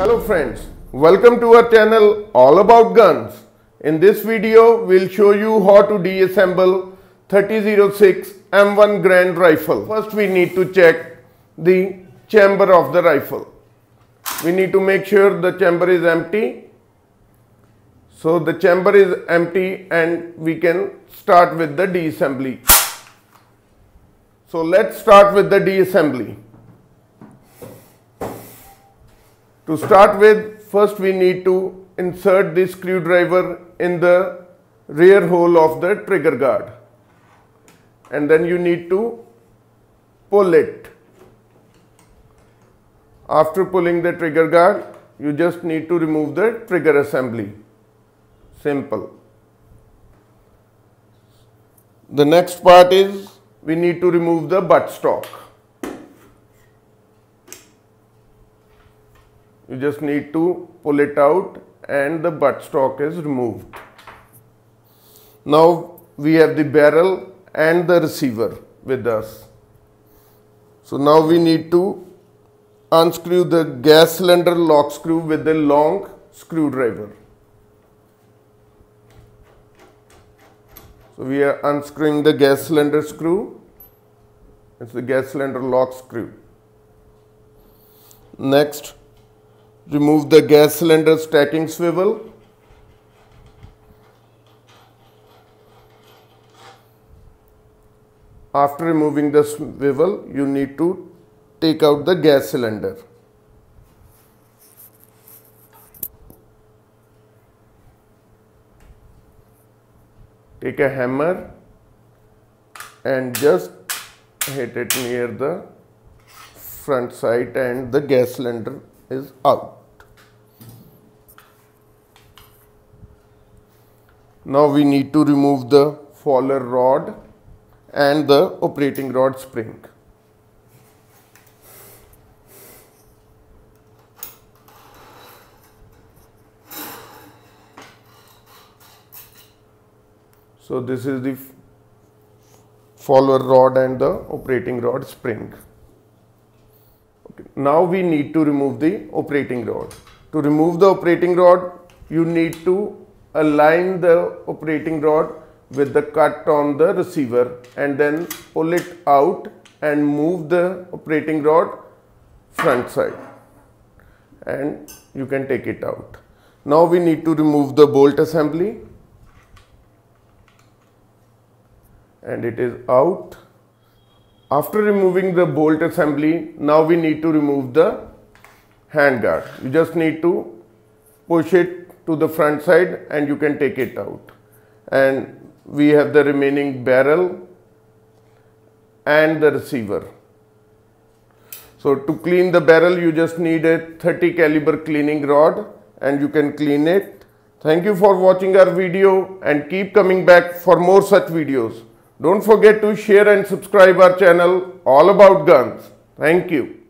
Hello friends, welcome to our channel all about guns. In this video, we'll show you how to deassemble 3006 M1 Garand Rifle. First we need to check the chamber of the rifle. We need to make sure the chamber is empty. So the chamber is empty and we can start with the deassembly. So let's start with the deassembly. To start with, first we need to insert the screwdriver in the rear hole of the trigger guard, and then you need to pull it. After pulling the trigger guard, you just need to remove the trigger assembly. Simple. The next part is we need to remove the buttstock. You just need to pull it out and the buttstock is removed. Now we have the barrel and the receiver with us. So now we need to unscrew the gas cylinder lock screw with the long screwdriver. So we are unscrewing the gas cylinder screw. It's the gas cylinder lock screw. Next, remove the gas cylinder stacking swivel. After removing the swivel, you need to take out the gas cylinder. Take a hammer and just hit it near the front side and the gas cylinder is out. Now we need to remove the fowler rod and the operating rod spring. So this is the fowler rod and the operating rod spring. Okay. Now we need to remove the operating rod. To remove the operating rod, you need to align the operating rod with the cut on the receiver and then pull it out and move the operating rod front side and you can take it out. Now we need to remove the bolt assembly and it is out. After removing the bolt assembly, now we need to remove the handguard. You just need to push it to the front side and you can take it out. And we have the remaining barrel and the receiver. So to clean the barrel, you just need a 30 caliber cleaning rod and you can clean it. Thank you for watching our video and keep coming back for more such videos. Don't forget to share and subscribe our channel all about guns. Thank you.